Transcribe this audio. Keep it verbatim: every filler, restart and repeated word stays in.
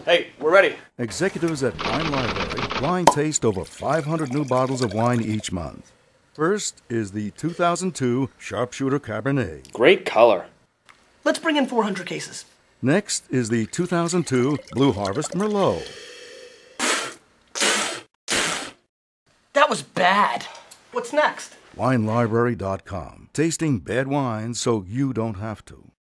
Hey, we're ready. Executives at Wine Library blind taste over five hundred new bottles of wine each month. First is the two thousand two Sharpshooter Cabernet. Great color. Let's bring in four hundred cases. Next is the two thousand two Blue Harvest Merlot. That was bad. What's next? wine library dot com. Tasting bad wines so you don't have to.